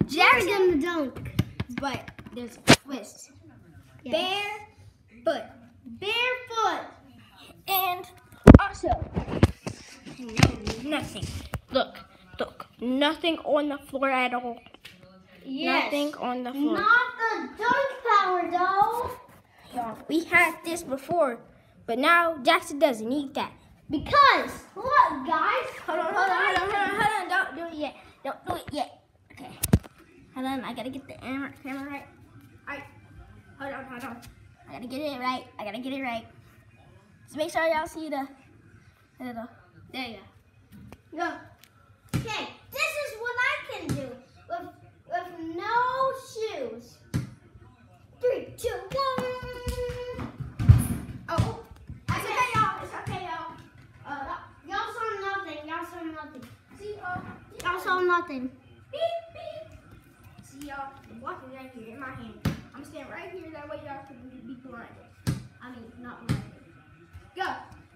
Jackson gonna dunk. But there's a twist. Yes. Barefoot. And also, nothing. Look. Nothing on the floor at all. Yes. Nothing on the floor. Not the dunk power, though. Yeah, we had this before, but now Jackson doesn't need that. Because, look, guys. Hold on. Don't do it yet. Okay. Hold on, I gotta get the camera right. Alright. Hold on. I gotta get it right. So make sure y'all see the. There you go. Go. Okay, this is what I can do with no shoes. 3, 2, 1. Oh, it's okay, y'all. Y'all saw nothing. See, Y'all saw nothing. beep. See, y'all, the block is right here in my hand. I'm standing right here, that way y'all can be blinded. I mean, not blinded. Go.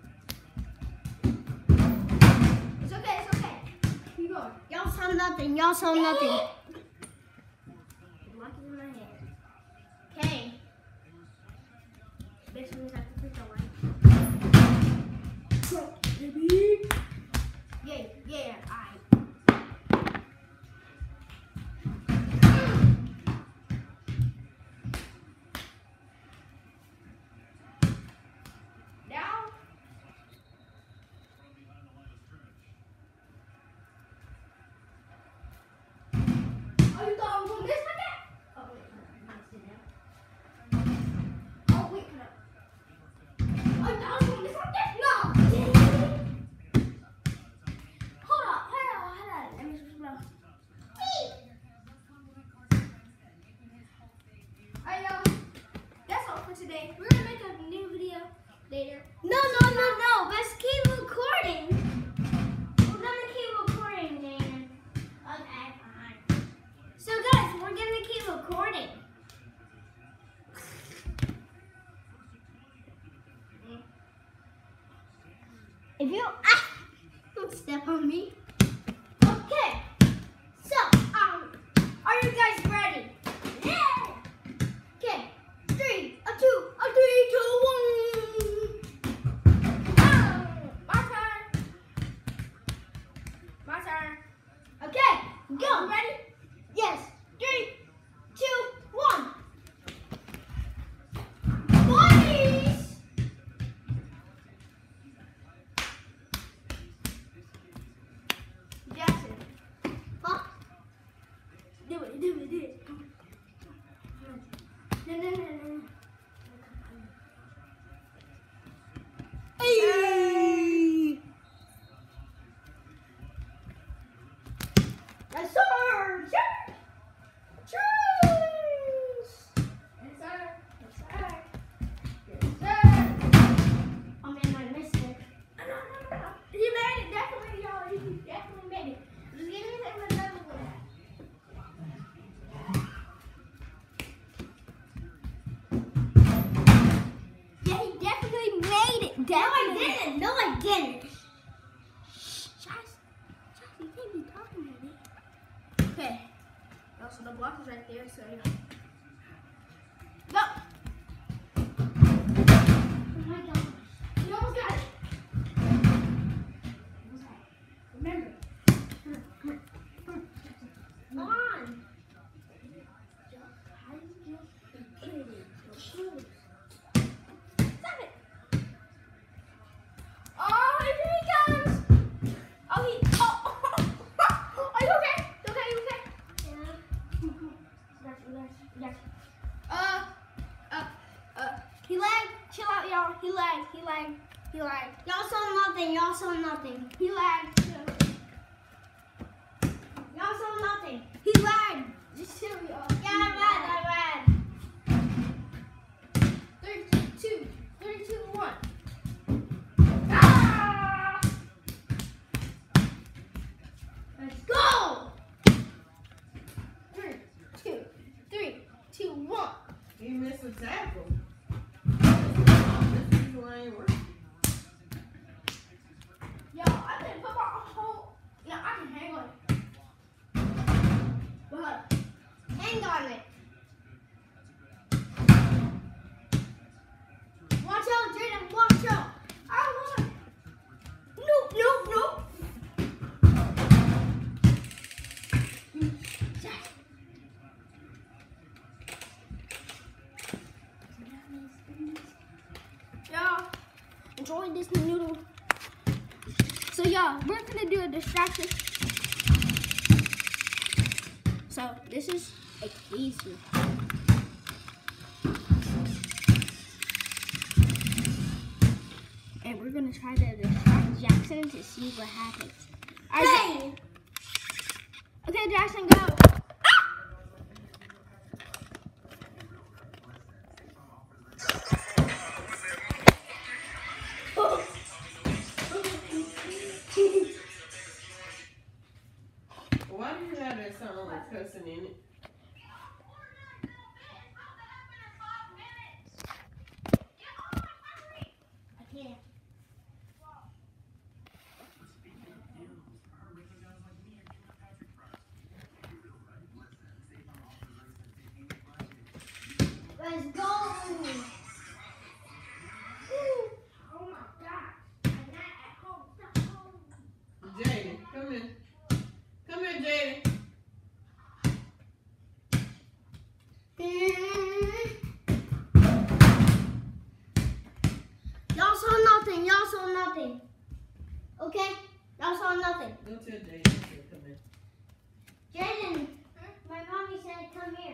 It's okay. Keep going. Y'all saw nothing. The block is in my hand. Okay. Next one is at the free throw line. Yeah, alright. Now, oh, you thought I was gonna miss like that? Oh, wait, oh, wait, no. Oh, you thought I was gonna miss like that? No! Hold on. Let me switch it up. Alright, y'all. That's all for today. We're gonna make a new video later. No. Let's keep recording. We're gonna keep recording, Dan. Okay, fine. So, guys, we're gonna keep recording. If you don't step on me. Okay. So, are you guys ready? Yeah. Okay. 3, 2, 1. My turn. Okay, go. You ready? Yes. 3, 2, 1. Boys! Jackson. Huh? Do it. Come on. No. Hey! Yes, sir! Cheers! Yes, sir. Oh man, I missed it. No. He made it, definitely, y'all. He definitely made it. Just give me another one. Yeah, he definitely made it. Definitely. No, I didn't. Josh, you can't be talking to me. Okay. Also, the block is right there, so you know. Go. Oh my gosh. You almost got it. Remember. Come on. Stop it. Oh, here he comes. Oh, are you okay? You okay? Yeah. He lagged. Chill out, y'all. He lagged. Y'all saw nothing. He lagged. Y'all saw nothing. He lagged. Just chill, y'all. Yeah, I read. 3, 2, 1. Ah! Let's go. 3, 2, 1. He missed the tackle. This is why ain't working. Yo, I can put my whole. Yeah, I can hang on it. But So we're gonna do a distraction. So this is a easy. And we're gonna try to distract Jackson to see what happens. Hey! Okay, Jackson, go. Why do you have that song with cussing in it? I can't. Let's go! Oh my God! I'm not at home. Not home. Jaden, come here. Come here, Jaden. Y'all saw nothing. Y'all saw nothing. Okay? Y'all saw nothing. Go tell Jaden to come in. Jaden, my mommy said come here.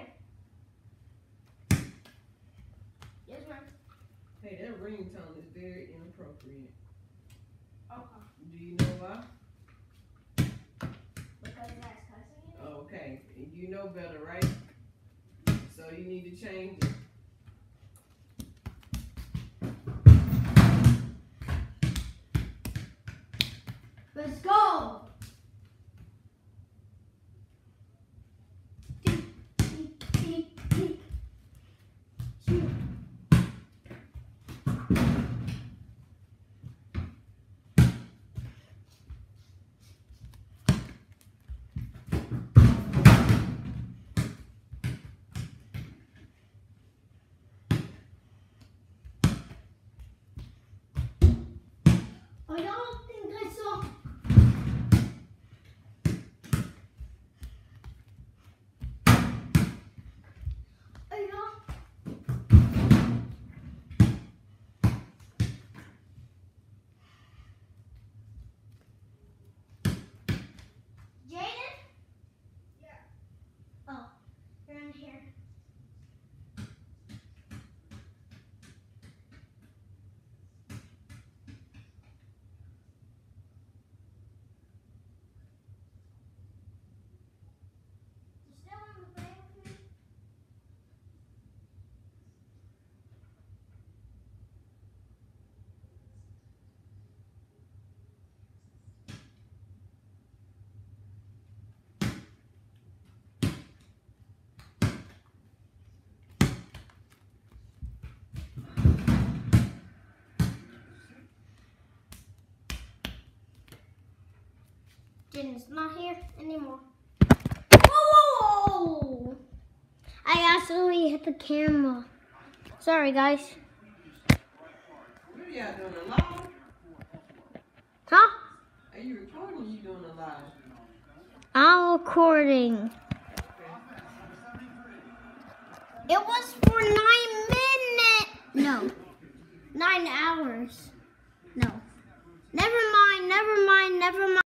Yes, ma'am. Hey, that ringtone is very inappropriate. Okay. Do you know why? Because that's cussing you. Okay, you know better, right? So you need to change it. Let's go. Oh, y'all think I saw? Oh, y'all. Jaden? Yeah. Oh, you're in here. You still want to play with me? Jaden's not here anymore. Whoa! I actually hit the camera. Sorry, guys. What are y'all doing, a live? Huh? Are you recording or you doing a live? I'm recording. It was for 9 minutes. No. 9 hours. No. Never mind, never mind, never mind.